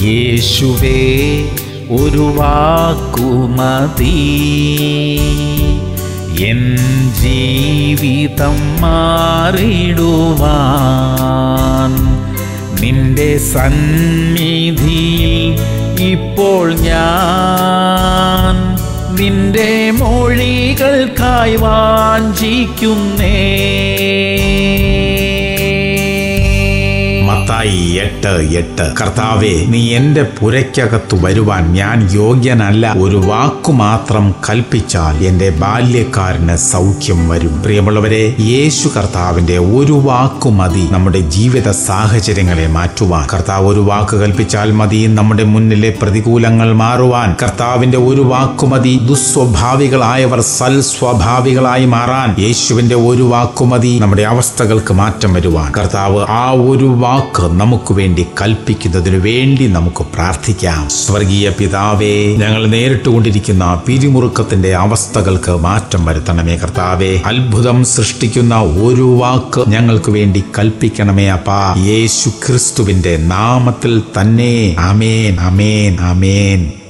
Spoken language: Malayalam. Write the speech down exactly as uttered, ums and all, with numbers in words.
യേശുവേ ഒരു വാക്കുമതി എൻ ജീവിതം മാറിടുവാൻ. നിന്റെ സന്നിധിയിൽ ഇപ്പോൾ ഞാൻ നിന്റെ മൊഴികൾക്കായി വാഞ്ചിക്കുന്നേ. മത്തായി എട്ട് എട്ട്. കർത്താവേ, നീ എന്റെ പുരയ്ക്കകത്തു വരുവാൻ ഞാൻ യോഗ്യനല്ല. ഒരു വാക്കു മാത്രം കൽപ്പിച്ചാൽ എന്റെ ബാല്യക്കാരന് സൗഖ്യം വരും. പ്രിയമുള്ളവരെ, യേശു കർത്താവിന്റെ ഒരു വാക്കു മതി നമ്മുടെ ജീവിത സാഹചര്യങ്ങളെ മാറ്റുവാൻ. കർത്താവ് ഒരു വാക്ക് കൽപ്പിച്ചാൽ മതി നമ്മുടെ മുന്നിലെ പ്രതികൂലങ്ങൾ മാറുവാൻ. കർത്താവിന്റെ ഒരു വാക്കു മതി ദുസ്വഭാവികളായവർ സൽസ്വഭാവികളായി മാറാൻ. യേശുവിന്റെ ഒരു വാക്കു മതി നമ്മുടെ അവസ്ഥകൾക്ക് മാറ്റം വരുവാൻ. കർത്താവ് ആ ഒരു വാക്ക് നമുക്ക് വേണ്ടി കൽപ്പിക്കുന്നതിനു വേണ്ടി നമുക്ക് പ്രാർത്ഥിക്കാം. സ്വർഗീയ പിതാവേ, ഞങ്ങൾ നേരിട്ടുകൊണ്ടിരിക്കുന്ന പിരിമുറുക്കത്തിന്റെ അവസ്ഥകൾക്ക് മാറ്റം വരുത്തണമേ കർത്താവേ. അത്ഭുതം സൃഷ്ടിക്കുന്ന ഒരു വാക്ക് ഞങ്ങൾക്ക് വേണ്ടി കൽപ്പിക്കണമേ അപ്പാ. യേശു ക്രിസ്തുവിന്റെ നാമത്തിൽ തന്നെ. ആമേൻ, ആമേൻ, ആമേൻ.